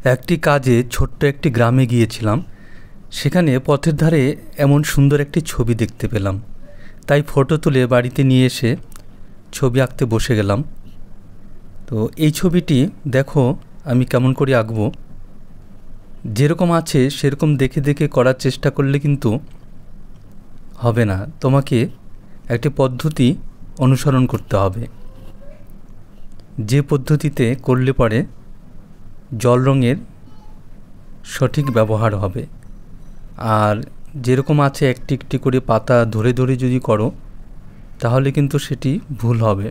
একটি কাজে ছোট্ট একটি গ্রামে গিয়েছিলাম। সেখানে পথের ধারে এমন সুন্দর একটি ছবি দেখতে পেলাম, তাই ফটো তুলে বাড়িতে নিয়ে এসে ছবি আঁকতে বসে গেলাম। তো এই ছবিটি দেখো আমি কেমন করে আঁকবো। যেরকম আছে সেরকম দেখে দেখে করার চেষ্টা করলে কিন্তু হবে না, তোমাকে একটি পদ্ধতি অনুসরণ করতে হবে, যে পদ্ধতিতে করলে পরে জল রঙের সঠিক ব্যবহার হবে। আর যেরকম আছে একটি একটি করে পাতা ধরে ধরে যদি করো তাহলে কিন্তু সেটি ভুল হবে।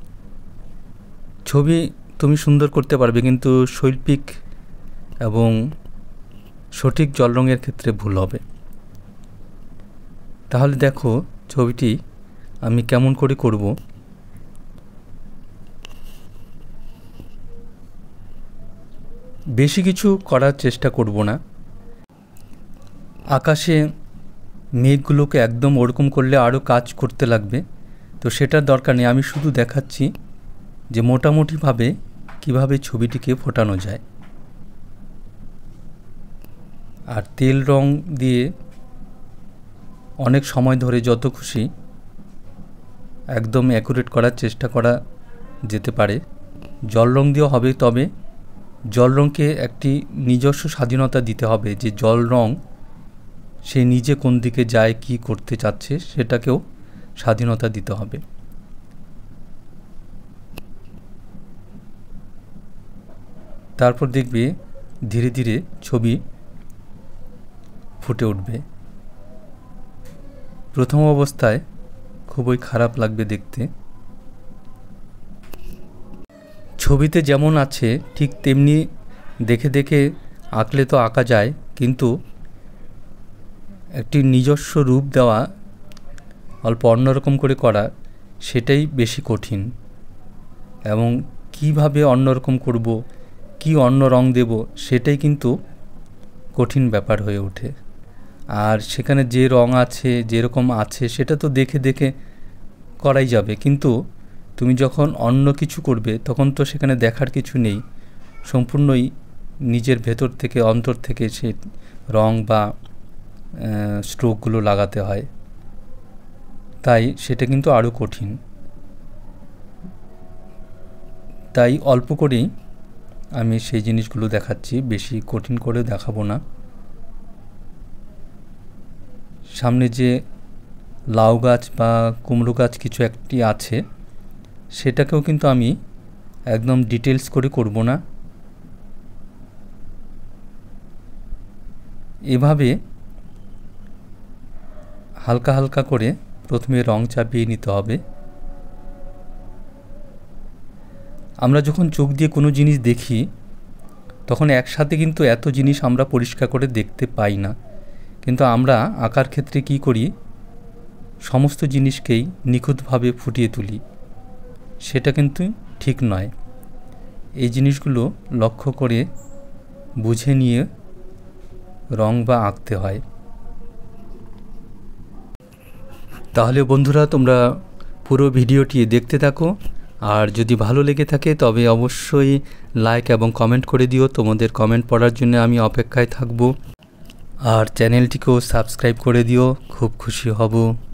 ছবি তুমি সুন্দর করতে পারবে, কিন্তু শৈল্পিক এবং সঠিক জল রঙের ক্ষেত্রে ভুল হবে। তাহলে দেখো ছবিটি আমি কেমন করে করব। বেশি কিছু করার চেষ্টা করব না। আকাশে মেঘগুলোকে একদম ওরকম করলে আরও কাজ করতে লাগবে, তো সেটার দরকার নেই। আমি শুধু দেখাচ্ছি যে মোটামুটিভাবে কিভাবে ছবিটিকে ফোটানো যায়। আর তেল রং দিয়ে অনেক সময় ধরে যত খুশি একদম অ্যাকুরেট করার চেষ্টা করা যেতে পারে। জল রং দিয়েও হবে, তবে জল রঙকে একটি নিজস্ব স্বাধীনতা দিতে হবে, যে জল রং সে নিজে কোন দিকে যায়, কি করতে চাচ্ছে সেটাকেও স্বাধীনতা দিতে হবে। তারপর দেখবে ধীরে ধীরে ছবি ফুটে উঠবে। প্রথম অবস্থায় খুবই খারাপ লাগবে দেখতে। ছবিতে যেমন আছে ঠিক তেমনি দেখে দেখে আঁকলে তো আঁকা যায়, কিন্তু একটি নিজস্ব রূপ দেওয়া, অল্প অন্যরকম করে করা, সেটাই বেশি কঠিন। এবং কিভাবে অন্যরকম করব, কি অন্য রং দেব, সেটাই কিন্তু কঠিন ব্যাপার হয়ে ওঠে। আর সেখানে যে রং আছে, যেরকম আছে সেটা তো দেখে দেখে করাই যাবে, কিন্তু তুমি যখন অন্য কিছু করবে তখন তো সেখানে দেখার কিছু নেই, সম্পূর্ণই নিজের ভেতর থেকে অন্তর থেকে সে রং বা স্ট্রোকগুলো লাগাতে হয়, তাই সেটা কিন্তু আরও কঠিন। তাই অল্প করেই আমি সেই জিনিসগুলো দেখাচ্ছি, বেশি কঠিন করে দেখাবো না। সামনে যে লাউ গাছ বা কুমড়ো গাছ কিছু একটি আছে, সেটাকেও কিন্তু আমি একদম ডিটেলস করে করব না। এভাবে হালকা হালকা করে প্রথমে রং চাপিয়ে নিতে হবে। আমরা যখন চোখ দিয়ে কোনো জিনিস দেখি তখন একসাথে কিন্তু এত জিনিস আমরা পরিষ্কার করে দেখতে পাই না, কিন্তু আমরা আঁকার ক্ষেত্রে কি করি, সমস্ত জিনিসকেই নিখুঁতভাবে ফুটিয়ে তুলি, সেটা কিন্তু ঠিক নয়। এই জিনিসগুলো লক্ষ্য করে বুঝে নিয়ে রং বা আঁকতে হয়। তাহলে বন্ধুরা তোমরা পুরো ভিডিওটি দেখতে থাকো, আর যদি ভালো লেগে থাকে তবে অবশ্যই লাইক এবং কমেন্ট করে দিও। তোমাদের কমেন্ট পড়ার জন্য আমি অপেক্ষায় থাকব। আর চ্যানেলটিকেও সাবস্ক্রাইব করে দিও, খুব খুশি হব।